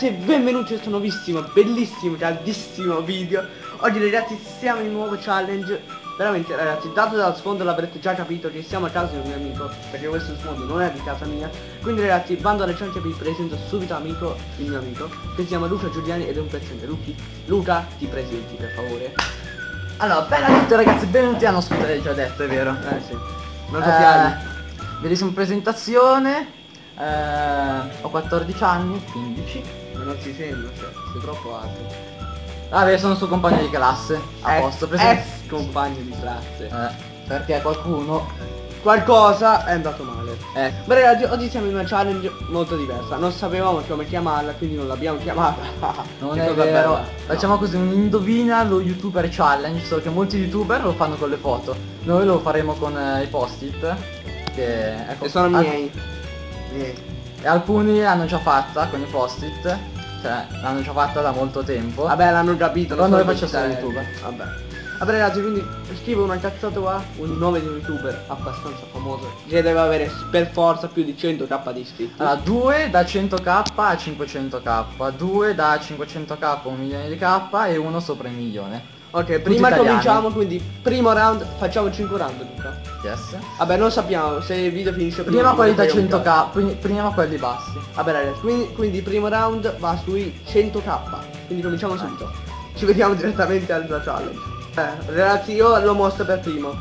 ragazzi e benvenuti a questo nuovissimo, bellissimo, caldissimo video. Oggi ragazzi siamo in un nuovo challenge. Veramente ragazzi, dato dal sfondo l'avrete già capito che siamo a casa di un mio amico, perché questo sfondo non è di casa mia. Quindi ragazzi, bando alle ciance, vi presento subito amico, il mio amico, che si chiama Luca Giuliani ed è un pezzente. Luca, ti presenti per favore. Allora, bella a tutti ragazzi, benvenuti a nostro già detto, è vero? Sì. Non sappiamo. Bellissima presentazione. Ho 14 anni, 15. Ma non si sembra, cioè, sei troppo alto. Vabbè, sono suo compagno di classe. A posto, ex compagno di classe. Perché qualcuno qualcosa è andato male. Ma ragazzi, oggi siamo in una challenge molto diversa. Non sapevamo come chiamarla, quindi non l'abbiamo chiamata. non è vero. Facciamo così un indovina lo youtuber challenge, solo che molti youtuber lo fanno con le foto. Noi lo faremo con i post-it. Che ecco, e sono miei. E alcuni l'hanno già fatta con i post-it. Cioè, l'hanno già fatta da molto tempo. Vabbè, l'hanno capito. Quando noi facciamo solo youtuber. Vabbè ragazzi, quindi scrivo una cazzata qua, un nome di un youtuber abbastanza famoso che deve avere per forza più di 100k di iscritti. Allora, 2 da 100k a 500k, 2 da 500k a 1 milione di k e uno sopra il milione. Ok, prima cominciamo, quindi primo round, facciamo 5 round Luca. Yes. Vabbè, non sappiamo se il video finisce prima quelli da 100k, prima quelli bassi. Vabbè ragazzi, quindi il primo round va sui 100k, quindi cominciamo subito. Ci vediamo direttamente alla challenge. Ragazzi, io lo mostro per primo.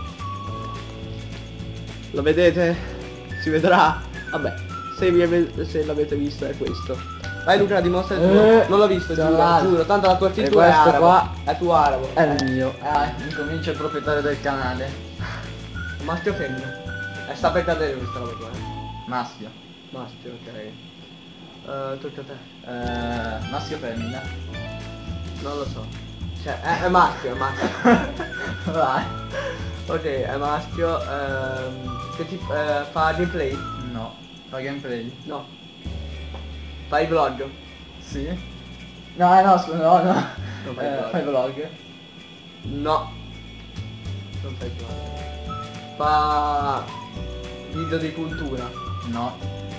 Lo vedete? Si vedrà? Vabbè, se l'avete visto è questo. Vai Luca, dimostra il tuo. Non l'ho visto, giuro, tanto la cortitura è arabo. Qua è tuo arabo. È il mio. Incomincia il proprietario del canale. Maschio o femmina? Sta per cadere questa roba qua. Maschio. Maschio, ok. Tocca a te. Maschio o femmina? Non lo so. Cioè, è maschio, è maschio. Vai. Ok, è maschio. Che tipo fa gameplay? No. Fa gameplay? No. Fai vlog? Sì. No, scusa, no. Non fai fai vlog? No. Non fai vlog. Fa video di cultura? No.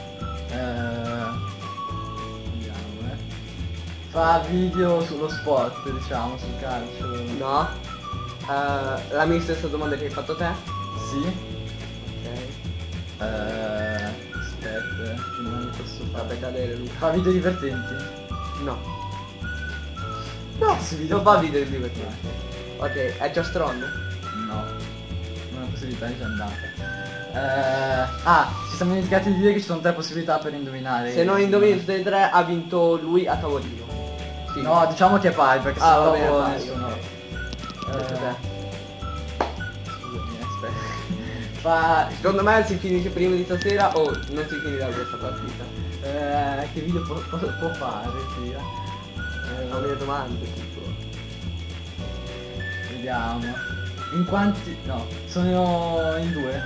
Fa video sullo sport, diciamo, sul calcio. No. La mia stessa domanda che hai fatto te? Sì. Ok. Aspetta, non mi posso fare. Vabbè, cadere Luca. Fa video divertenti? No. No, non fa video divertenti. Ok, è Giastron? No. Una possibilità è già andata. Ci siamo dimenticati di dire che ci sono 3 possibilità per indovinare. Se non indovini tutte e 3 ha vinto lui a tavolino. Sì. No, diciamo che è pari perché sennò va bene, dopo pari, nessuno. Aspetta. Scusami, aspetta. Secondo me si finisce prima di stasera o non si finirà questa partita. Che video può fare, sì. Sono le domande tipo. Vediamo. In quanti. No, sono in 2?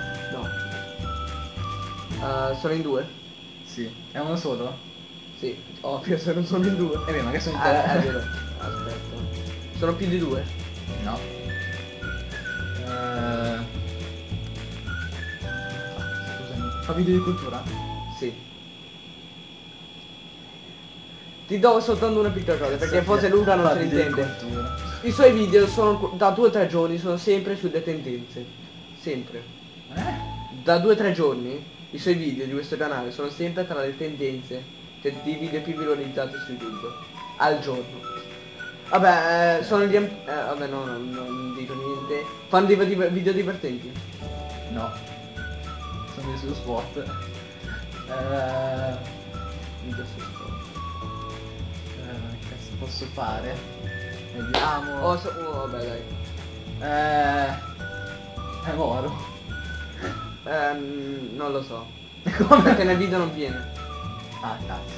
No. Sono in 2? Sì. È uno solo? Sì, ovvio se non sono in 2. Beh, ma che sono in 3. È vero. Aspetta. Sono più di 2? No. Scusami. Fa video di cultura? Sì. Ti do soltanto una piccola cosa, perché forse Luca non se ne intende. I suoi video sono da 2 o 3 giorni, sono sempre sulle tendenze. Sempre. Da 2 o 3 giorni i suoi video di questo canale sono sempre tra le tendenze, cioè di video più visualizzati su YouTube al giorno. Vabbè, sono gli vabbè no, non dico niente. Fanno dei video divertenti? No. Sono video sullo sport. Video su sport. Che cazzo posso fare? Vediamo. Vabbè dai. È Moro. Non lo so. Come? Perché nel video non viene. Ah, cazzo.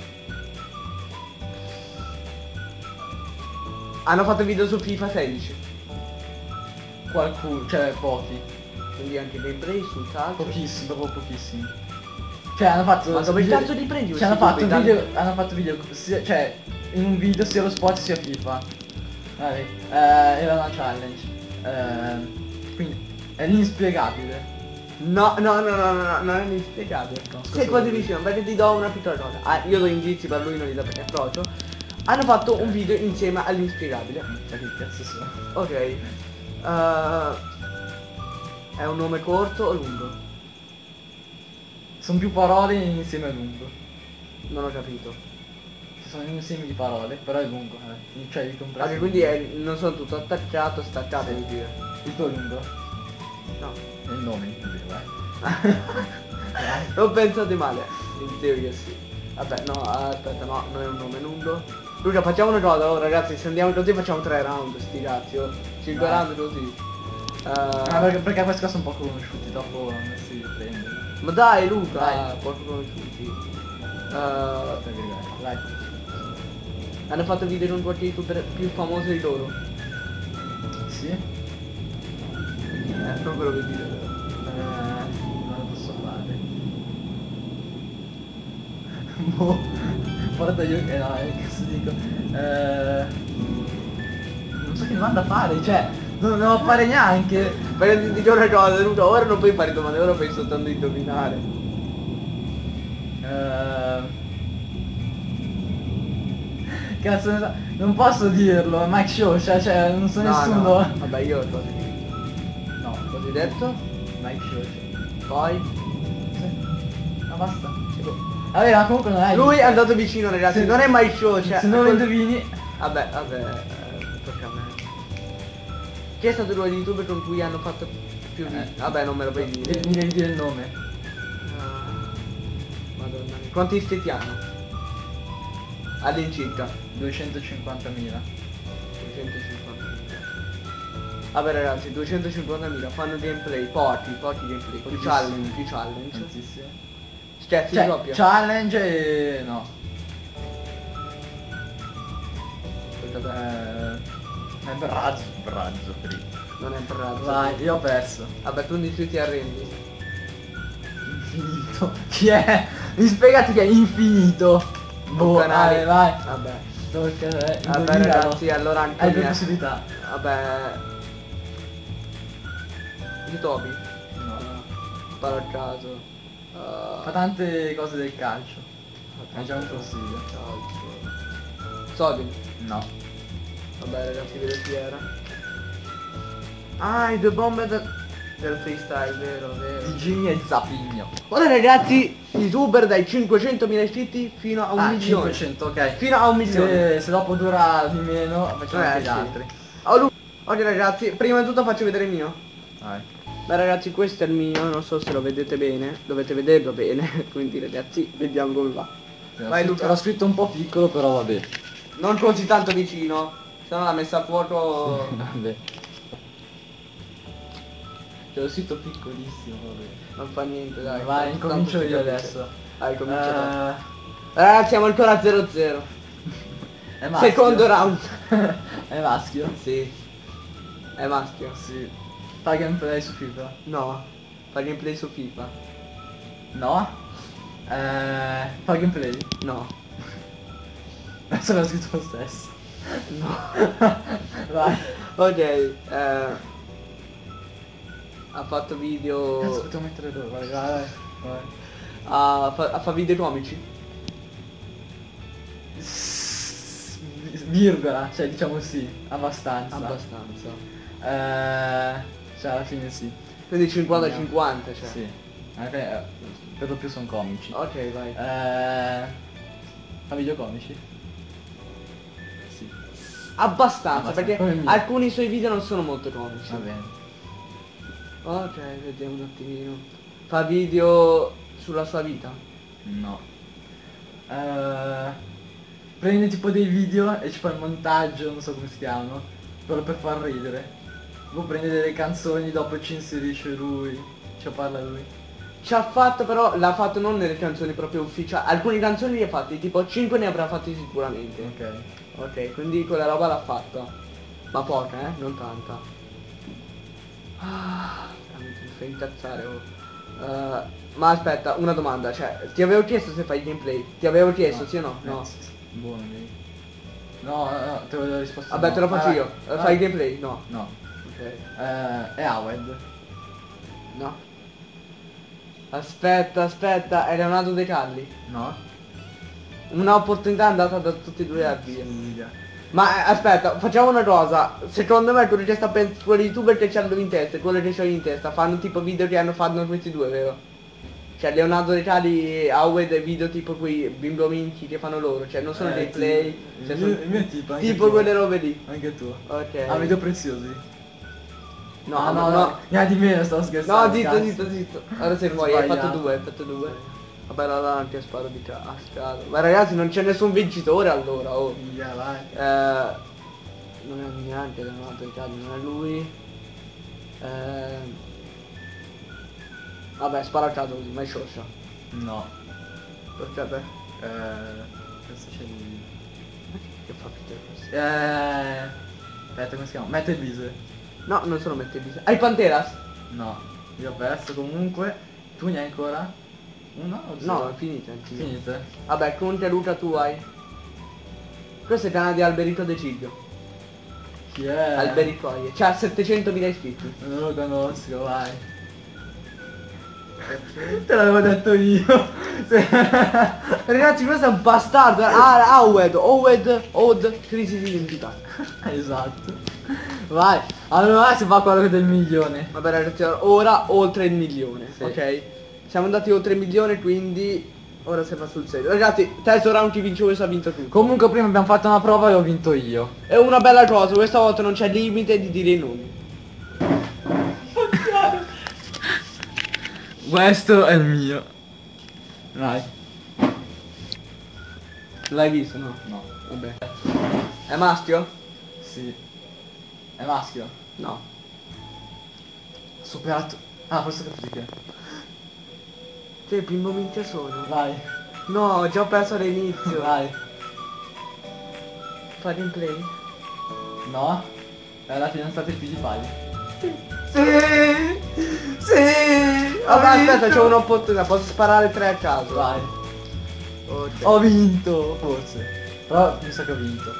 Hanno fatto video su FIFA 16. Qualcuno, cioè pochi. Quindi anche gameplay sul calcio. Pochissimi, proprio pochissimi. Cioè hanno fatto. Ma dove cazzo li prendi? Cioè hanno fatto video sia, cioè in un video sia lo sport sia FIFA. Vabbè. Era una challenge. Quindi è l'inspiegabile. No, non è inspiegabile. No, Sei quasi vicino, perché ti do una piccola cosa. Ah, io do indizi, per lui non li do perché è frocio. Hanno fatto un video insieme all'inspiegabile. Ma che cazzo sono? Ok. È un nome corto o lungo? Sono più parole insieme a lungo. Non ho capito. Sono insieme di parole, però è lungo, cioè il compresso. Ok, quindi non sono tutto attaccato, staccato, Sì. vuol dire. Il tuo è lungo? No. È il nome, vai. Non pensate male. In teoria sì. Vabbè, no, aspetta, no, non è un nome lungo. Luca, facciamo una cosa, oh, ragazzi, se andiamo così facciamo 3 round, sti cazzi, oh. 5 Vai. round così. Perché questi qua sono poco conosciuti, dopo non si prende. Ma dai Luca, Dai. poco conosciuti. Vai. Hanno fatto video con qualche youtuber più famoso di loro. Sì? Non ve lo vuoi dire però. Non lo posso fare. Boh. Guarda io che no, che cazzo dico. Non so che domanda fare, cioè. Non appare neanche. Perché ti dico una cosa, Luca, ora non puoi fare domande, ora puoi soltanto indovinare. Cazzo, non posso dirlo, è Mike Show, cioè non so nessuno. No. Vabbè, io ho cose che... No, così detto. Mike Show. Poi... Sì. No, basta. Vabbè, ma comunque non è. Lui è andato vicino, ragazzi, Se- non è mai show, cioè... Se non lo quel- indovini. Vabbè, tocca a me. Chi è stato lui di YouTube con cui hanno fatto più video? Vabbè, non me lo puoi dire. Mi devi dire il nome. Madonna mia. Quanti iscritti hanno? All'incirca 250.000. 250.000. Vabbè ragazzi, 250.000 fanno gameplay, pochi gameplay, più challenge. Tantissimo. Scherzi Cioè, proprio. challenge e... no. È brazzo fritto. Non è bravo. Vai, io ho perso. Vabbè, tu ti arrendi. Infinito. Chi è? Mi spiegati che è infinito. Boh, canale. vai. Vabbè. Tocca a te. Vabbè Indovinalo. ragazzi, allora anche Hai due mia- possibilità. Vabbè. Yotobi. No. Sparo a caso. Fa tante cose del calcio. È già un consiglio. Sodin. No. Vabbè ragazzi, vedo chi era. Ah, i due bombe del freestyle, vero. Di Gini e Zapigno. Ora ragazzi, youtuber dai 500.000 iscritti fino a 1 milione. 500, ok. Fino a 1 milione. Se dopo dura di meno facciamo anche gli sì. altri. Ok ragazzi, prima di tutto faccio vedere il mio. Vai. Beh ragazzi, questo è il mio, non so se lo vedete bene, dovete vederlo bene, quindi ragazzi, vediamo come va. Vai Luca. L'ho scritto un po' piccolo, però vabbè. Non così tanto vicino, se no l'ha messa a fuoco. Vabbè. C'è lo scritto piccolissimo, vabbè. Non fa niente, dai. Vai, tanto incomincio si io capisce. adesso. Vai, comincio. Ragazzi, siamo ancora a 0-0. È maschio. Secondo round. È maschio? Sì. È maschio. Sì. Fa gameplay su FIFA? No. Fa gameplay su FIFA. No? Fa gameplay? No. Adesso l'ho scritto lo stesso. No. Vai. Ok. Ha fatto video. Cazzo, potevo mettere dove? Vai. Fa video comici. Virgola, cioè diciamo sì, abbastanza. Cioè alla fine sì. Quindi 50-50, cioè. Sì. Per lo più sono comici. Ok, vai. Fa video comici? Sì. Abbastanza, perché come il mio. alcuni suoi video non sono molto comici. Va bene. Ok, vediamo un attimino. Fa video sulla sua vita. No. Prende tipo dei video e ci fa il montaggio, non so come si chiamano, quello per far ridere. Poi prende delle canzoni, dopo ci inserisce lui, ci parla lui. Ci ha fatto però, l'ha fatto non nelle canzoni proprio ufficiali. Alcune canzoni le ha fatte, tipo 5 ne avrà fatti sicuramente. Ok. Ok, quindi quella roba l'ha fatta. Ma poca, non tanta. Veramente mi fa incazzare, oh. Ma aspetta, una domanda, cioè, ti avevo chiesto se fai gameplay. Ti avevo chiesto, sì o no? No. Buono, no, te lo ho risposto. Vabbè, no. te lo faccio io. Vai. Fai gameplay? No. No. Ok. È Awed. No. Aspetta, è Leonardo De Calli. No? Una opportunità è andata da tutti e due a via. Ma aspetta, facciamo una cosa. Secondo me quello che sta pensando, quelli youtuber che c'hanno in testa e quello che c'ho in testa fanno tipo video che fanno questi due, vero? Cioè Leonardo De Cali e Howard video tipo quei bimbo minchi che fanno loro, cioè non sono dei play, cioè il mio tipo, anche tipo tu. quelle robe lì. Anche tu. Ok. Ah, video preziosi. No. Di me stavo scherzando. No, zitto. Ora sei fuori, hai fatto Sbagliato. due. Vabbè, allora anche sparo di a caso. Ma ragazzi non c'è nessun vincitore allora, oh. Via, vai. Non è neanche Leonardo De Cali, non è lui. Vabbè, spara a caso così, ma è scioscia. No. Perché beh? Questo c'è lui. Che fa Peter questo? Aspetta, come si chiama? Mette Bise. No, non sono mette bisa. Hai Panteras? No. Io ho perso comunque. Tu ne hai ancora? Uno o zero? No, è finita. Finite. Vabbè, Conte Luca tu hai. Questo è il canale di Alberito De Ciglio. Chi è? Alberito c'ha 700.000 iscritti. Non lo conosco, vai. Te l'avevo detto io. Ragazzi, questo è un bastardo. Ah, Howard, crisi di identità. Esatto. Vai. Allora si fa quello del milione. Vabbè ragazzi, ora oltre il milione, Sì. ok? Siamo andati oltre il milione, quindi ora si va sul serio. Ragazzi, terzo round chi vince questo ha vinto tutto. Comunque prima abbiamo fatto una prova e ho vinto io. È una bella cosa, questa volta non c'è limite di dire i nomi. Questo è il mio. Vai. L'hai visto, no? No. Vabbè. È maschio? Sì. È maschio? No. Superato. Ah, forse ho capito che. Che bimbo minchia sono? Vai. No, già ho perso all'inizio. Vai. Fare in play? No? È la fidanzata di PewDiePie. Sì! Vabbè, aspetta, c'ho un'opportunità, posso sparare 3 a caso. Vai. Ok. Ho vinto, forse. Però mi sa che ho vinto.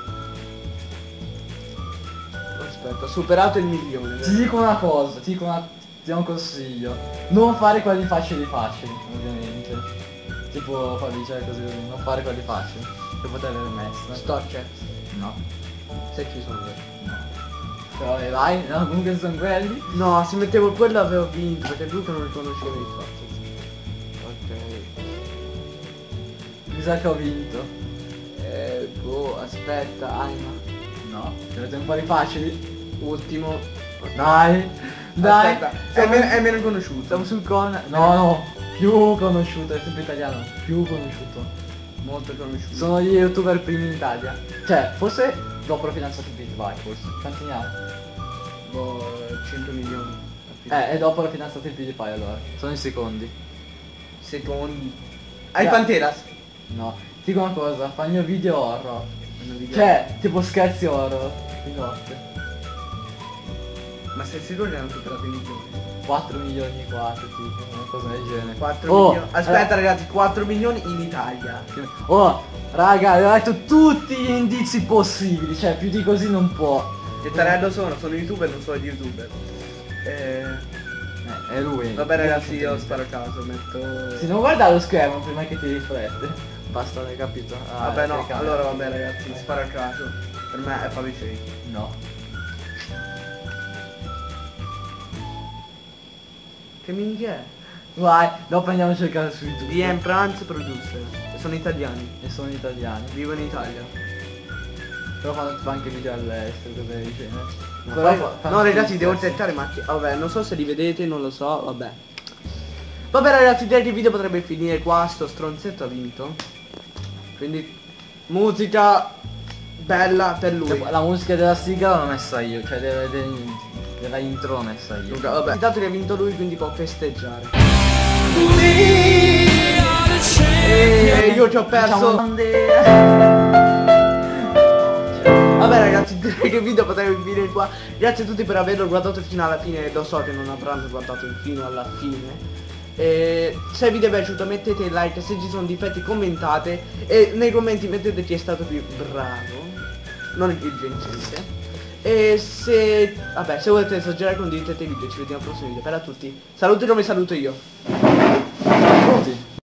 Aspetta, ho superato il milione. Ti dico una cosa, ti do un consiglio. Non fare quelli facili, ovviamente. Tipo far vincere così, non fare quelli facili. Che potrei aver messo. Storce. No. Sai chi sono io? No. Però vai, no, comunque sono quelli. No, se mettevo quello avevo vinto, perché Luca non riconosceva il fatto. Ok. Mi sa che ho vinto. Boh, aspetta, Aima. No, ce ne un po' di facili. Ultimo. Dai, dai. Aspetta, Siamo, è meno conosciuto. siamo sul con. No, più conosciuto, è sempre italiano. Più conosciuto. Molto conosciuto. Sono gli youtuber primi in Italia. Cioè, forse dopo l'ho fidanzato di PewDiePie, forse. Quanti ne ha? Boh, 100 milioni. E dopo l'ho fidanzato di PewDiePie allora. Sono i secondi. Secondi. Hai Yeah. Panteras? No. Ti dico una cosa, fa il mio video horror. Cioè, tipo scherzi horror. Di notte. Ma sei sicuro che hanno superato i milioni? 4 milioni e 4, tipo, una cosa del genere. 4 Oh, milioni. Aspetta ragazzi, 4 milioni in Italia. Oh, raga, ho detto tutti gli indizi possibili, cioè più di così non può. Che tarello sono youtuber, non sono gli youtuber. È lui. Vabbè ragazzi, io sparo a caso, metto... Se non guarda lo schermo prima che ti riflette. Basta, hai capito? Ah, Vabbè no, telecamera. allora vabbè ragazzi, sparo a caso. Per me è Fabio Shake. No. Che minchia è? Vai, dopo andiamo a cercare su YouTube. DM Pranz Producer. Sono italiani. E sono italiani. Vivo in Italia. Però fanno tipo anche video all'estero, cose del genere. No, Però poi- fanno no ragazzi, tutti devo stessi. cercare macchine. Vabbè, non so se li vedete, non lo so, vabbè. Vabbè ragazzi, direi che il video potrebbe finire qua, sto stronzetto ha vinto. Quindi musica bella per lui. Cioè, la musica della sigla l'ho messa io, cioè della intro l'ho messa io. Luca, vabbè. Dato che ha vinto lui, quindi può festeggiare. E io ci ho perso. Vabbè ragazzi, direi che il video potrebbe finire qua. Grazie a tutti per averlo guardato fino alla fine. Lo so che non avranno guardato fino alla fine. E se il video è piaciuto mettete like, se ci sono difetti commentate. E nei commenti mettete chi è stato più bravo, non il più vincente. E se... vabbè, se volete esagerare condividete il video. Ci vediamo al prossimo video. Per a tutti. Saluti come saluto io. tutti.